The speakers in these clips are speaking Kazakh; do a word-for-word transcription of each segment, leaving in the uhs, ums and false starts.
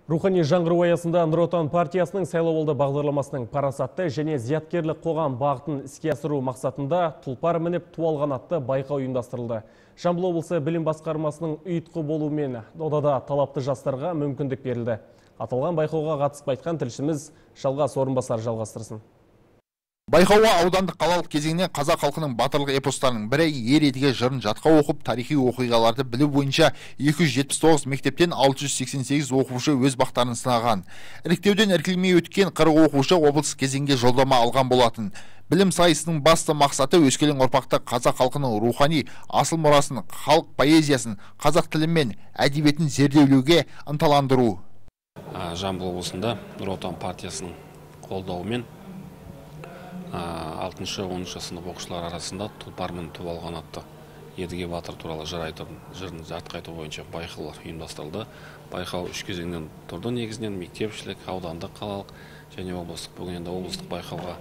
Рухани жаңғыру аясында Нұр Отан партиясының сайлауалды бағдарламасының парасатты және зияткерлік қоғам бағытын іске асыру мақсатында тұлпар мініп туалған атты байқау ұйымдастырылды. Жамбыл облысы білім басқармасының ұйытқы болуымен додада талапты жастарға мүмкіндік берілді. Аталған байқауға қатысып қайтқан тілшіміз Жалғас Орынбасар жалғастырсын. Байқауға аудандық қалалық кезеңнен қазақ халқының батырлық эпостарының бірі ер едіге жырын жатқа оқып, тарихи оқиғаларды білу бойынша екі жүз жетпіс тоғыз мектептен алты жүз сексен сегіз оқушы өз бақтарын сынаған. Іріктеуден іркілмей өткен қырық оқушы облыс кезеңге жолдама алған болатын. Білім сайысының басты мақсаты өскелең ұрпақты қазақ халқының рухани асыл мұрасын, халық поэзиясын, қазақ тілі мен әдебиетін зерделеуге ынталандыру. Жамбыл облысында Нұр Отан партиясының қолдауымен алтыншы оныншы сынып оқушылар арасында тұлпармен туалған атты Едіге батыр туралы жыр айтып, жырын жатқа айту бойынша байқаулар ұйымдастырылды. Байқау үш кезеңнен тұрды. Негізінен мектепшілік, аудандық, қалалық және облыстық. Бүгін енді облыстық байқауға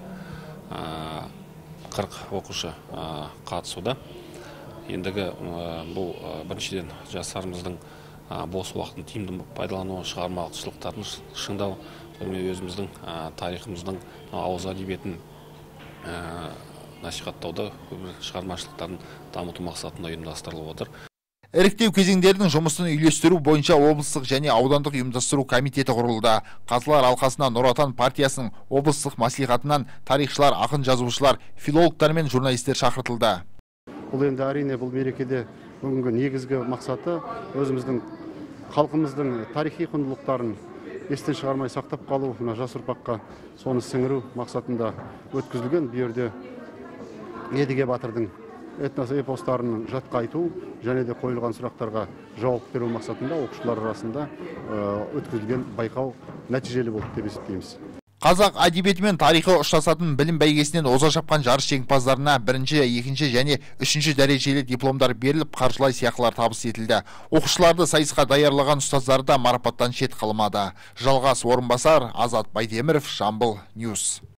қырық оқушы қатысуда. Ендігі бұл біріншіден жастарымыздың бос уақытын тиімді пайдалану, шығармашылықтарын шыңдау, өзіміздің тарихымыздың ауыз әдебиетін насихаттауда шығармашылықтарын дамыту мақсатында ұйымдастырылып отыр. Іріктеу кезеңдерінің жұмысын үйлестіру бойынша облыстық және аудандық ұйымдастыру комитеті құрылды. Қазылар алқасына Нұр Отан партиясының облыстық маслихатынан тарихшылар, ақын жазушылар, филологтар мен журналистер шақыртылды. Бұл енді әрине бұл мерекеде бүгінгі негізгі мақсаты өзіміздің халқымыздың тарихи құндылықтарын естен шығармай сақтап қалу, мына жас ұрпаққа соны сіңіру мақсатында өткізілген. Бұл жерде Едіге батырдың этнос эпостарын жатқа айту және де қойылған сұрақтарға жауап беру мақсатында оқушылар арасында өткізілген байқау нәтижелі болды деп есептейміз. Қазақ әдебиеті мен тарихы ұштасатын білім бәйгесінен оза шапқан жарыс жеңімпаздарына бірінші, екінші және үшінші дәрежелі дипломдар беріліп, қаржылай сыйақылар табыс етілді. Оқушыларды сайысқа даярлаған ұстаздары да марапаттан шет қалмады. Жалғас Орынбасар, Азат Байтеміров, Жамбыл Ньюс.